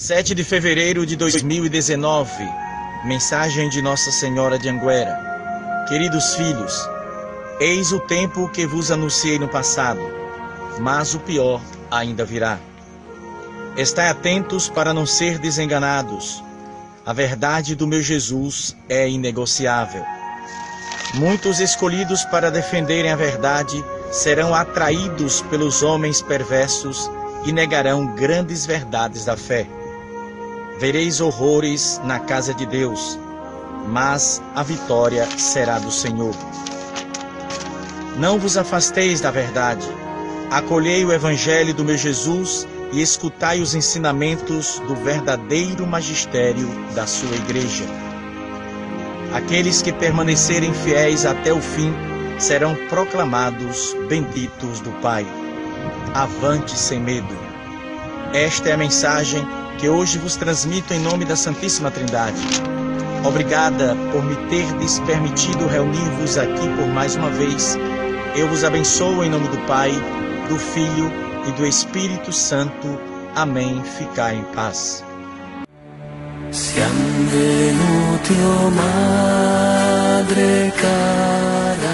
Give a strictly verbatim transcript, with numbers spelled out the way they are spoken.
sete de fevereiro de dois mil e dezenove, mensagem de Nossa Senhora de Anguera. Queridos filhos, eis o tempo que vos anunciei no passado, mas o pior ainda virá. Estai atentos para não ser desenganados. A verdade do meu Jesus é inegociável. Muitos escolhidos para defenderem a verdade serão atraídos pelos homens perversos e negarão grandes verdades da fé. Vereis horrores na casa de Deus, mas a vitória será do Senhor. Não vos afasteis da verdade. Acolhei o evangelho do meu Jesus e escutai os ensinamentos do verdadeiro magistério da sua igreja. Aqueles que permanecerem fiéis até o fim serão proclamados benditos do Pai. Avante sem medo. Esta é a mensagem que hoje vos transmito em nome da Santíssima Trindade. Obrigada por me terdes permitido reunir-vos aqui por mais uma vez. Eu vos abençoo em nome do Pai, do Filho e do Espírito Santo. Amém. Ficai em paz. Siamo venuti, oh Madre cara.